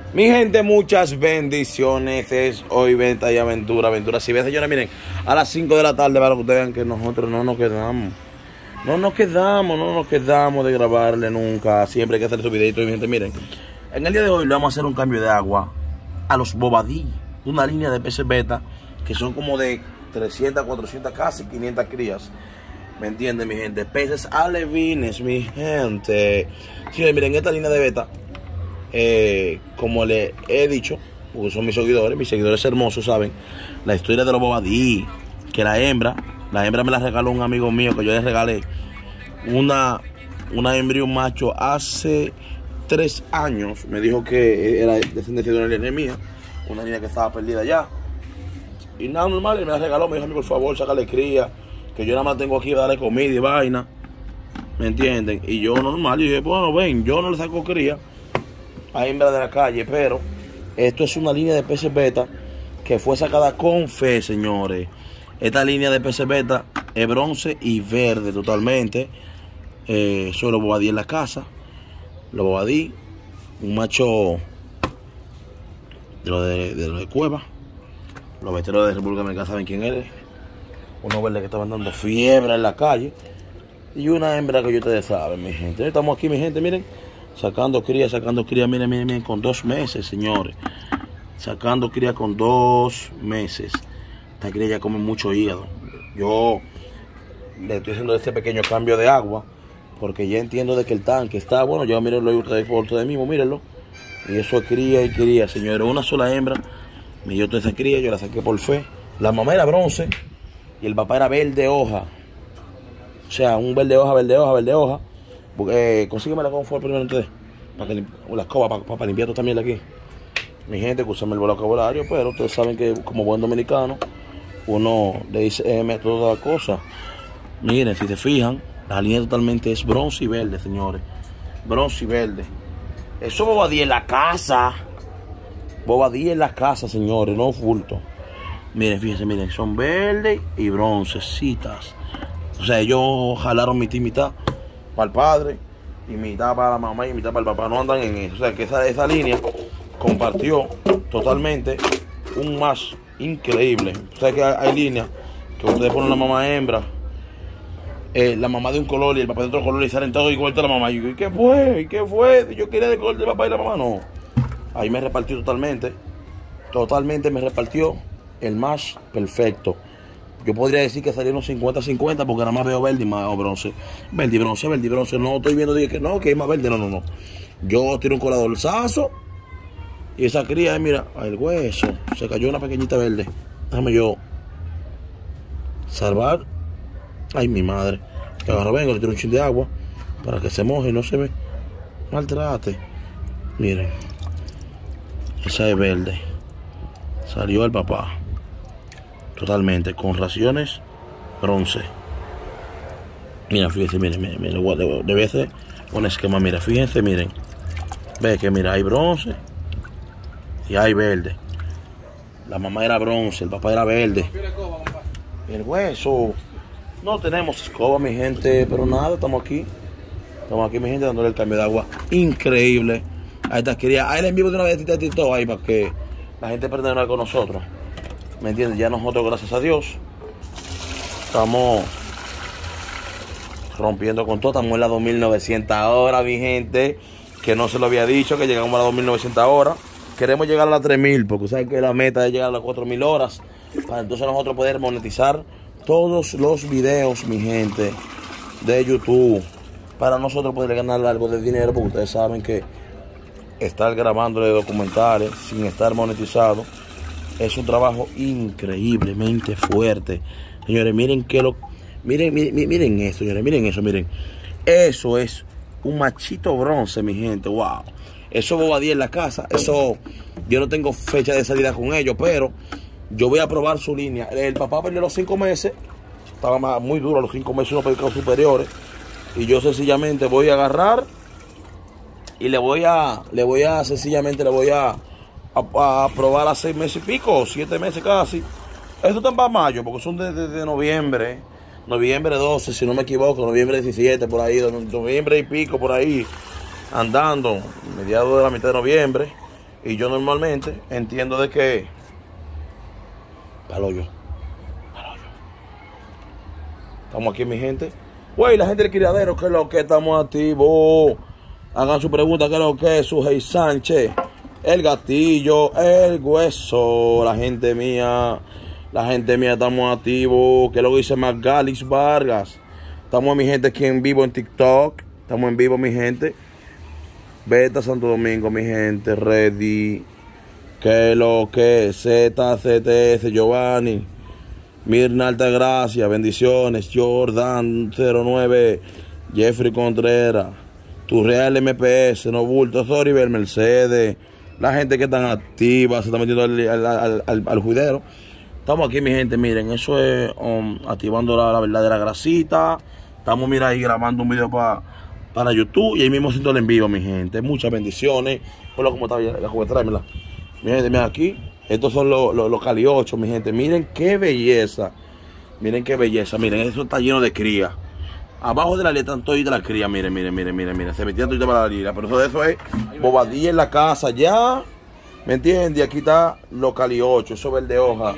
Mi gente, muchas bendiciones. Es hoy venta y aventura. Si ven, señores, miren, a las 5 de la tarde para que ustedes vean que nosotros no nos quedamos. No nos quedamos de grabarle nunca. Siempre hay que hacer su videito. Mi gente, miren, en el día de hoy le vamos a hacer un cambio de agua a los bobadí. Una línea de peces beta que son como de 300, 400, casi 500 crías. ¿Me entienden, mi gente? Peces alevines, mi gente. Sí, miren, esta línea de beta, como le he dicho, porque son mis seguidores hermosos, saben la historia de los bobadí. Que la hembra me la regaló un amigo mío, que yo le regalé una hembra y un macho hace 3 años. Me dijo que era descendencia de una línea mía, una niña que estaba perdida ya. Y nada, normal, él me la regaló, me dijo a mí, por favor, sácale cría, que yo nada más tengo aquí, darle comida y vaina. ¿Me entienden? Y yo normal, yo dije, bueno, ven, yo no le saco cría a hembra de la calle, pero esto es una línea de peces beta que fue sacada con fe, señores. Esta línea de peces beta es bronce y verde totalmente. Soy los bobadí en la casa. Los bobadí, un macho de los de Cueva. Los veteranos de República Dominicana saben quién eres. Unos verdes que estaban dando fiebre en la calle. Y una hembra que ustedes saben, mi gente. Estamos aquí, mi gente, miren. Sacando cría, miren, con 2 meses, señores. Sacando cría con 2 meses. Esta cría ya come mucho hígado. Yo le estoy haciendo este pequeño cambio de agua, porque ya entiendo de que el tanque está, bueno, ya mírenlo ustedes por ustedes mismos, mírenlo. Y eso es cría y cría, señores. Una sola hembra me dio toda esa cría, yo la saqué por fe. La mamá era bronce y el papá era verde hoja. O sea, un verde hoja. Consígueme la confort primero ustedes, para que la escoba, para limpiar esto también de aquí. Mi gente, escúchame el vocabulario, pero ustedes saben que como buen dominicano, uno le dice M a toda la cosa. Miren, si se fijan, la línea totalmente es bronce y verde, señores. Bronce y verde. Eso bobadí en la casa. Bobadí en la casa, señores, no bulto. Miren, fíjense, miren, son verdes y broncecitas. O sea, ellos jalaron mitad para el padre, y mitad para la mamá y mitad para el papá. No andan en eso. O sea, que esa línea compartió totalmente un match increíble. O sea, que hay líneas que ustedes ponen la mamá hembra, la mamá de un color y el papá de otro color, y salen todos igual que la mamá. Y yo, ¿qué fue? Yo quería el color del papá y la mamá. No. Ahí me repartió totalmente me repartió el match perfecto. Yo podría decir que salieron 50-50, porque nada más veo verde y más bronce. Verde y bronce. No estoy viendo que no, que es más verde. No. Yo tiro un coladorzazo y esa cría, mira, el hueso. Se cayó una pequeñita verde. Déjame yo salvar. Ay, mi madre. Que agarro, vengo, le tiro un chin de agua para que se moje y no se me maltrate. Miren. Esa es verde. Salió el papá. Totalmente, con raciones bronce. Mira, fíjense, miren, debe hacer un esquema, mira, fíjense, miren. Ve que mira, hay bronce y hay verde. La mamá era bronce, el papá era verde. El hueso. No tenemos escoba, mi gente, pero nada, estamos aquí, mi gente, dándole el cambio de agua increíble a esta cría. Ahí le envío de una vez todo ahí para que la gente aprenda con nosotros. ¿Me entiendes? Ya nosotros, gracias a Dios, estamos rompiendo con todo. Estamos en las 2900 horas, mi gente, que no se lo había dicho, que llegamos a las 2900 horas. Queremos llegar a las 3000, porque saben que la meta es llegar a las 4000 horas, para entonces nosotros poder monetizar todos los videos, mi gente, de YouTube, para nosotros poder ganar algo de dinero, porque ustedes saben que estar grabando documentales sin estar monetizado es un trabajo increíblemente fuerte. Señores, miren miren esto, señores, miren. Eso es un machito bronce, mi gente, wow. Eso bobadí en la casa. Eso, yo no tengo fecha de salida con ellos, pero yo voy a probar su línea. El papá perdió los 5 meses. Estaba muy duro los 5 meses, unos pecados superiores. Y yo sencillamente voy a agarrar y le voy a probar a 6 meses y pico, 7 meses casi. Esto está para mayo, porque son de noviembre. Noviembre 12, si no me equivoco, noviembre 17, por ahí, noviembre y pico, por ahí, andando, mediados de la mitad de noviembre. Y yo normalmente entiendo de que... Palo yo. Estamos aquí, mi gente. Güey, la gente del criadero, ¿qué es lo que estamos activos? Hagan su pregunta, ¿qué es lo que es? Sujei Sánchez, el gatillo, el hueso, la gente mía, estamos activos. ¿Qué es lo que dice Magalix Vargas? Estamos, mi gente, aquí en vivo en TikTok. Estamos en vivo, mi gente. Beta Santo Domingo, mi gente, ready. ¿Qué es lo que es? ZCTS, Giovanni. Mirna Altagracia, bendiciones. Jordan 09, Jeffrey Contreras, Turreal MPS, No Bulto, Soribel, Mercedes, la gente que están activa, se está metiendo al juidero. Estamos aquí, mi gente, miren, eso es activando la verdadera grasita. Estamos, mira, ahí grabando un video para YouTube y ahí mismo haciéndolo en vivo, mi gente. Muchas bendiciones. Por lo como está la juguete, tráemela. Mi gente, miren aquí. Estos son los Cali 8, mi gente. Miren qué belleza. Miren qué belleza. Miren, eso está lleno de cría. Abajo de la letra están todas de la cría. Miren. Se metían todas para la lira. Pero eso es bobadilla en la casa ya. ¿Me entiendes? Aquí está los Cali 8. Eso es verde hoja.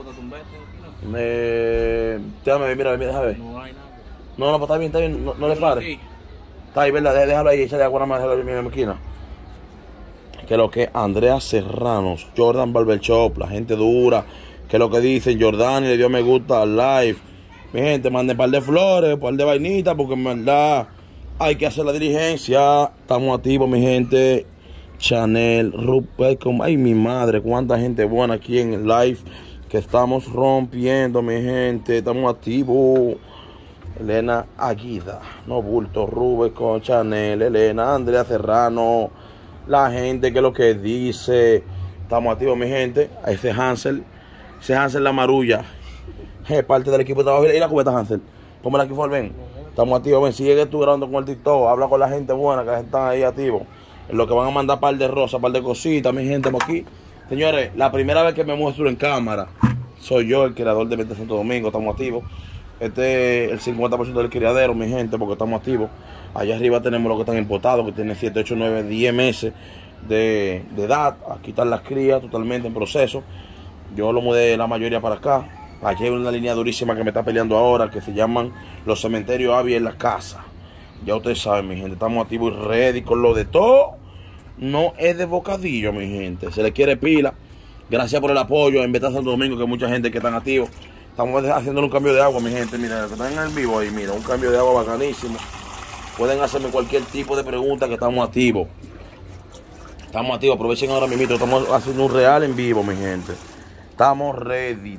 Mira, déjame ver. No, pues está bien. No le pares. Está ahí, ¿verdad? Déjalo ahí. Échale agua más en la esquina. Que lo que Andrea Serranos, Jordan Barber Shop, la gente dura, que lo que dicen, Jordani le dio me gusta al live. Mi gente, manden un par de flores, un par de vainitas, porque en verdad hay que hacer la diligencia. Estamos activos, mi gente. Chanel, Rupert, ay mi madre, cuánta gente buena aquí en el live, que estamos rompiendo, mi gente. Estamos activos. Elena Aguida, No Bulto, Rubén con Chanel, Elena, Andrea Serrano. La gente que lo que dice. Estamos activos, mi gente. Ese Hansel la marulla. Es parte del equipo de trabajo. Y la cubeta Hansel. Póngala aquí, por ven. Estamos activos, ven. Sigue tú grabando con el TikTok. Habla con la gente buena que están ahí activos. En lo que van a mandar par de rosas, par de cositas, mi gente, aquí. Señores, la primera vez que me muestro en cámara, soy yo, el creador de Beta Santo Domingo. Estamos activos. Este es el 50% del criadero, mi gente, porque estamos activos. Allá arriba tenemos los que están importados, que tienen 7, 8, 9, 10 meses de edad. Aquí están las crías totalmente en proceso. Yo lo mudé la mayoría para acá. Aquí hay una línea durísima que me está peleando ahora, que se llaman los cementerios Avia en la casa. Ya ustedes saben, mi gente, estamos activos y ready con lo de todo. No es de bocadillo, mi gente. Se le quiere pila. Gracias por el apoyo en Beta Santo Domingo, que hay mucha gente que están activos. Estamos haciendo un cambio de agua, mi gente. Miren, los que están en el vivo ahí, mira, un cambio de agua bacanísimo. Pueden hacerme cualquier tipo de pregunta, que estamos activos. Estamos activos, aprovechen ahora mismo. Estamos haciendo un real en vivo, mi gente. Estamos ready.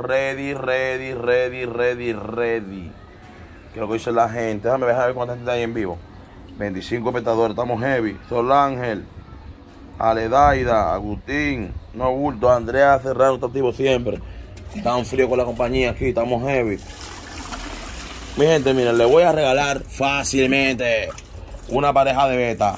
Que es lo que dice la gente. Déjame ver cuánta gente está ahí en vivo. 25 espectadores, estamos heavy. Sol Ángel, Aledaida, Agustín, No Bulto, Andrea Serrano, está activo siempre. Estamos fríos con la compañía aquí, estamos heavy. Mi gente, miren, le voy a regalar fácilmente una pareja de beta.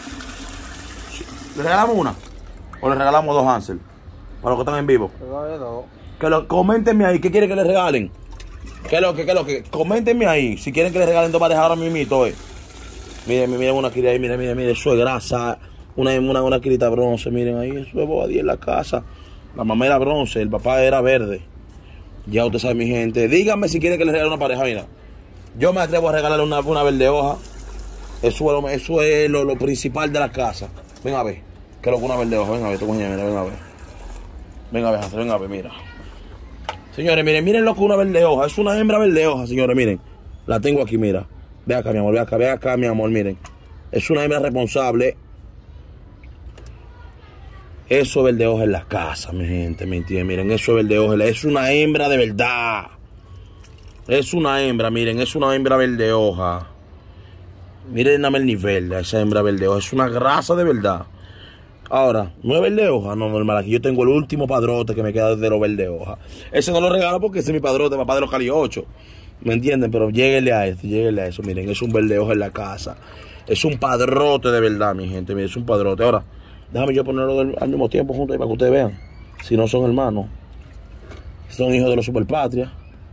¿Le regalamos una? ¿O le regalamos dos Hansel? Para los que están en vivo. Coméntenme ahí, ¿qué quieren que les regalen? ¿Qué es lo que? Coméntenme ahí, si quieren que les regalen dos parejas ahora mismo. Miren una cría ahí, miren, eso es grasa. Una crita bronce, miren ahí, eso es bobadilla en la casa. La mamá era bronce, el papá era verde. Ya usted sabe, mi gente. Díganme si quieren que les regale una pareja, mira. Yo me atrevo a regalarle una verde hoja. Eso es lo principal de la casa. Ven a ver. ¿Qué es lo que una verde hoja? Ven a ver, ven a ver. Ven a ver, mira. Señores, miren lo que una verde hoja. Es una hembra verde hoja, señores, miren. La tengo aquí, mira. Ve acá, mi amor, ve acá, mi amor, miren. Es una hembra responsable. Eso es verde hoja en la casa, mi gente, ¿me entienden? Miren, eso es verde hoja. Es una hembra de verdad. Es una hembra, miren, es una hembra verde hoja. Miren, dame el nivel de esa hembra verde hoja. Es una grasa de verdad. Ahora, ¿no es verde hoja? No, normal. Aquí yo tengo el último padrote que me queda de los verde hoja. Ese no lo regalo porque ese es mi padrote, papá de los Cali 8. ¿Me entienden? Pero lléguenle a eso, miren, es un verde hoja en la casa. Es un padrote de verdad, mi gente, miren, es un padrote. Ahora, déjame yo ponerlo al mismo tiempo juntos para que ustedes vean. Si no son hermanos. Son hijos de los superpatrias.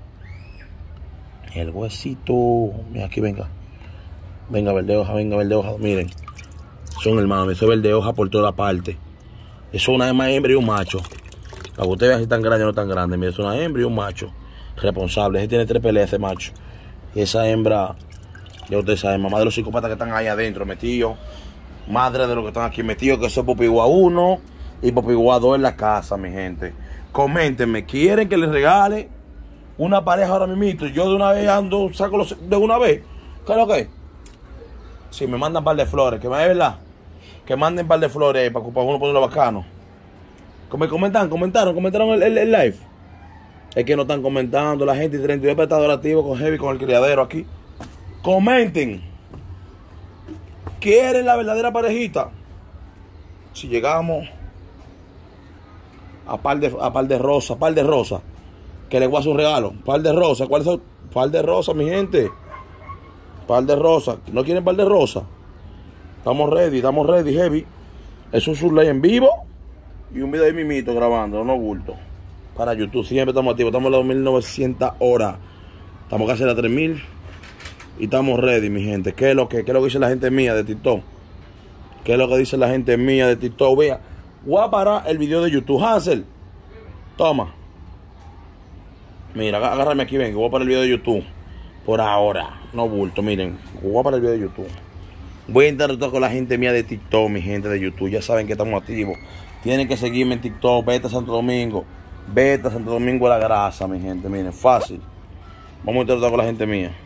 El huesito. Mira, aquí venga. Venga, verde hoja, miren. Son hermanos, eso es verde hoja por toda parte. Eso es una hembra y un macho. Para que ustedes vean si tan grande o no tan grande. Mira, es una hembra y un macho. Responsable. Ese tiene 3 peleas, ese macho. Y esa hembra, ya ustedes saben, mamá de los psicópatas que están ahí adentro metidos. Madre de los que están aquí metidos, que eso es Popigua 1 y Popigua 2 en la casa, mi gente. Coméntenme, ¿quieren que les regale una pareja ahora mismo? Yo de una vez ando, saco los de una vez. ¿Qué es lo que? Si me mandan un par de flores, que me es verdad. Que manden un par de flores para uno ponerlo bacano. Comentaron el live. Es que no están comentando la gente y 32 espectadores activos con Heavy, con el criadero aquí. Comenten. ¿Quieren la verdadera parejita? Si llegamos a par de rosa, que les voy a hacer un regalo. Par de rosa, ¿cuáles son? Par de rosa, mi gente. Par de rosa. ¿No quieren par de rosa? Estamos ready, Heavy. Eso es un live en vivo y un video de mimito grabando, no bulto. Para YouTube, siempre estamos activos. Estamos a las 2900 horas. Estamos casi a las 3000. Y estamos ready, mi gente. ¿Qué es lo que dice la gente mía de TikTok? ¿Qué es lo que dice la gente mía de TikTok? Vea, voy a parar el video de YouTube. Hansel, toma. Mira, agárrame aquí, ven, que voy a parar el video de YouTube. Por ahora, no bulto, miren. Voy a parar el video de YouTube. Voy a interactuar con la gente mía de TikTok, mi gente de YouTube. Ya saben que estamos activos. Tienen que seguirme en TikTok. Vete a Santo Domingo. Vete a Santo Domingo a la grasa, mi gente. Miren, fácil. Vamos a interactuar con la gente mía.